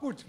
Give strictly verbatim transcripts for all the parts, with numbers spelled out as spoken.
Gut.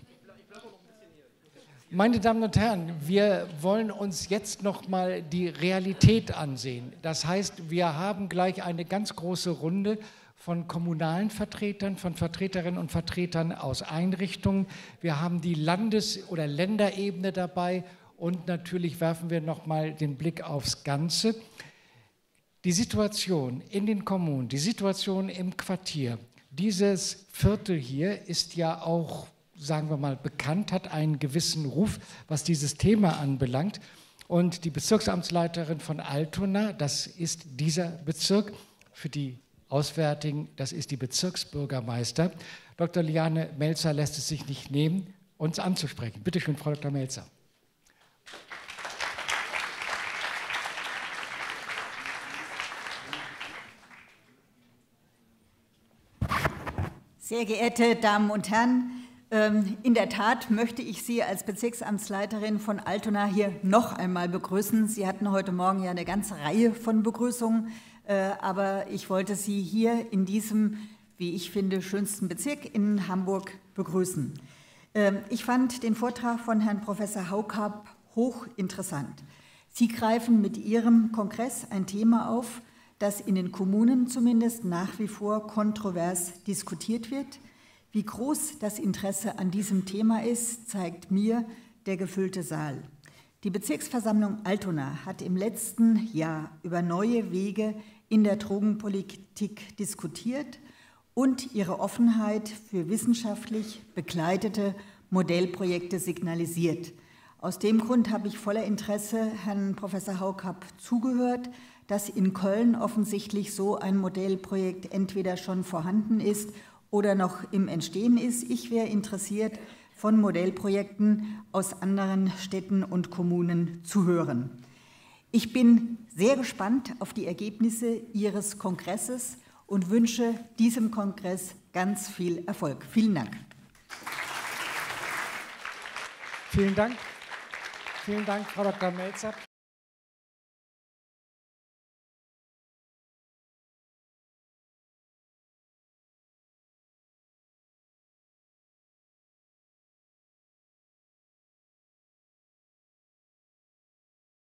Meine Damen und Herren, wir wollen uns jetzt noch mal die Realität ansehen. Das heißt, wir haben gleich eine ganz große Runde von kommunalen Vertretern, von Vertreterinnen und Vertretern aus Einrichtungen. Wir haben die Landes- oder Länderebene dabei und natürlich werfen wir noch mal den Blick aufs Ganze. Die Situation in den Kommunen, die Situation im Quartier, dieses Viertel hier ist ja auch, sagen wir mal, bekannt, hat einen gewissen Ruf, was dieses Thema anbelangt. Und die Bezirksamtsleiterin von Altona, das ist dieser Bezirk, für die Auswärtigen, das ist die Bezirksbürgermeister. Doktor Liane Melzer lässt es sich nicht nehmen, uns anzusprechen. Bitte schön, Frau Doktor Melzer. Sehr geehrte Damen und Herren, in der Tat möchte ich Sie als Bezirksamtsleiterin von Altona hier noch einmal begrüßen. Sie hatten heute Morgen ja eine ganze Reihe von Begrüßungen, aber ich wollte Sie hier in diesem, wie ich finde, schönsten Bezirk in Hamburg begrüßen. Ich fand den Vortrag von Herrn Professor Haukapp hochinteressant. Sie greifen mit Ihrem Kongress ein Thema auf, das in den Kommunen zumindest nach wie vor kontrovers diskutiert wird. Wie groß das Interesse an diesem Thema ist, zeigt mir der gefüllte Saal. Die Bezirksversammlung Altona hat im letzten Jahr über neue Wege in der Drogenpolitik diskutiert und ihre Offenheit für wissenschaftlich begleitete Modellprojekte signalisiert. Aus dem Grund habe ich voller Interesse Herrn Professor Haukapp zugehört, dass in Köln offensichtlich so ein Modellprojekt entweder schon vorhanden ist oder noch im Entstehen ist. Ich wäre interessiert, von Modellprojekten aus anderen Städten und Kommunen zu hören. Ich bin sehr gespannt auf die Ergebnisse Ihres Kongresses und wünsche diesem Kongress ganz viel Erfolg. Vielen Dank. Vielen Dank. Vielen Dank, Frau Doktor Melzer.